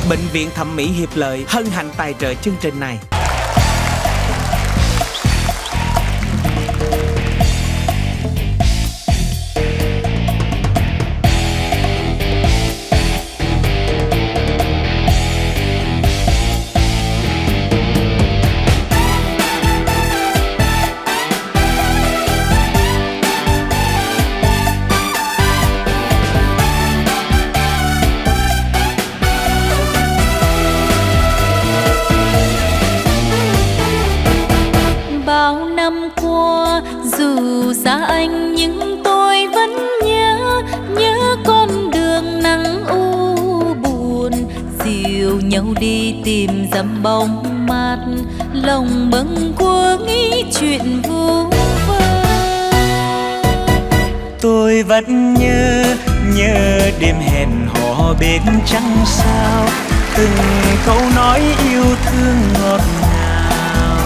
Bệnh viện Thẩm mỹ Hiệp Lợi hân hạnh tài trợ chương trình này. Xa anh nhưng tôi vẫn nhớ con đường nắng u buồn, dìu nhau đi tìm dặm bóng mát, lòng bâng quơ nghĩ chuyện vu vơ. Tôi vẫn nhớ đêm hẹn hò bên trăng sao, từng câu nói yêu thương ngọt ngào.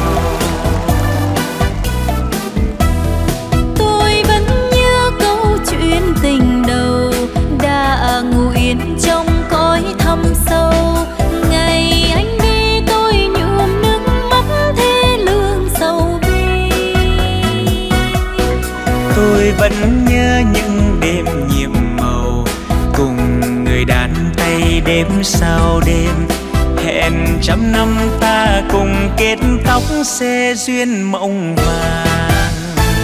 Chuyện tình đầu đã ngủ yên trong cõi thâm sâu, ngày anh đi tôi nhuộm nước mắt thế lương sầu bi. Tôi vẫn nhớ những đêm nhiệm màu, cùng người đàn tay đêm sau đêm, hẹn trăm năm ta cùng kết tóc xe duyên mộng vàng.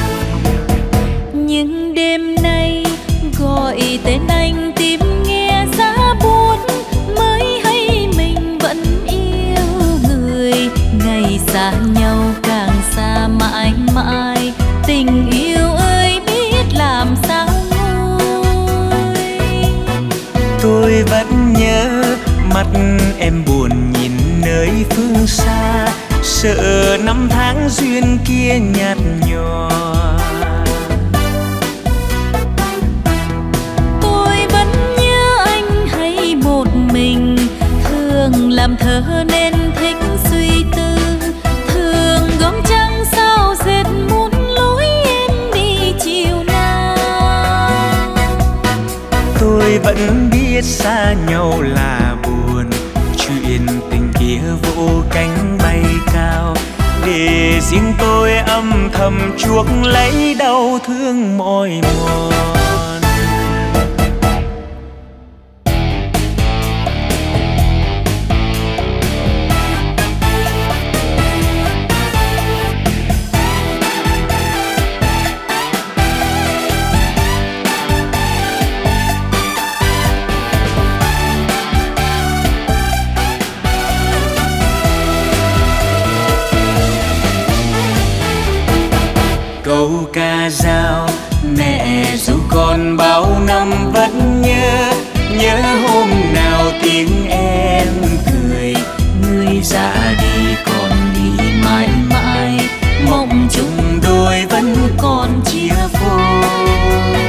Nhưng đêm nay gọi tên anh tìm nghe giá buốt, mới hay mình vẫn yêu người, ngày xa nhau càng xa mãi mãi, tình yêu ơi biết làm sao nguôi. Tôi vẫn nhớ mắt em buồn nhìn nơi phương xa, sợ năm tháng duyên kia nhạt nhòa. Thường làm thơ nên thích suy tư, thường gom trăng sao dệt muốn lối em đi chiều nào. Tôi vẫn biết xa nhau là buồn, chuyện tình kia vỗ cánh bay cao, để riêng tôi âm thầm chuốc lấy đau thương mỏi mòn. Câu ca dao mẹ ru con bao năm vẫn nhớ hôm nào tiếng em cười, người ra đi còn đi mãi mãi, mộng chung đôi vẫn còn chia phôi.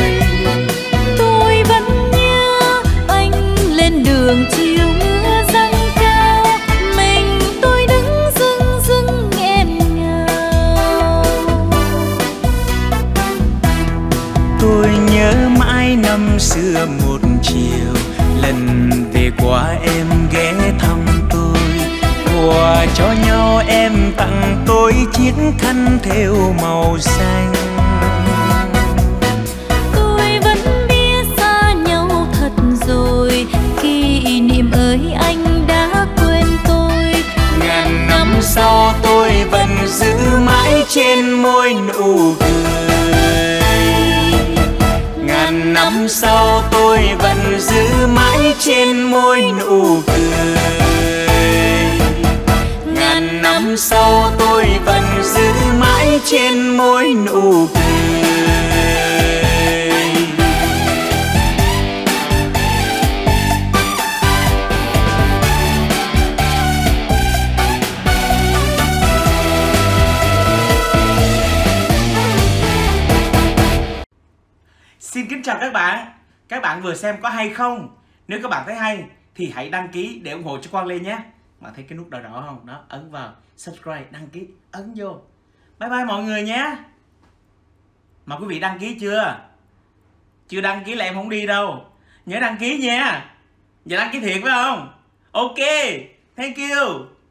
Tôi vẫn nhớ anh lên đường chiều mưa giăng cao, mình tôi đứng dưng dưng nghẹn ngào. Tôi nhớ mãi năm xưa một chiều, lần về qua em ghé thăm tôi, quà cho nhau em tặng tôi chiếc khăn thêu màu xanh. Tôi vẫn biết xa nhau thật rồi, kỷ niệm ơi anh đã quên tôi. Ngàn năm sau tôi vẫn giữ mãi trên môi nụ cười. Ngàn năm sau tôi vẫn giữ mãi trên môi nụ cười. Ngàn năm sau tôi vẫn giữ mãi trên môi nụ cười. Xin kính chào các bạn. Các bạn vừa xem có hay không? Nếu các bạn thấy hay thì hãy đăng ký để ủng hộ cho Quang Lê nhé. Mà thấy cái nút đỏ đỏ không? Đó, ấn vào subscribe, đăng ký, ấn vô. Bye bye mọi người nhé. Mà quý vị đăng ký chưa? Chưa đăng ký là em không đi đâu. Nhớ đăng ký nha. Giờ đăng ký thiệt phải không? Ok, thank you.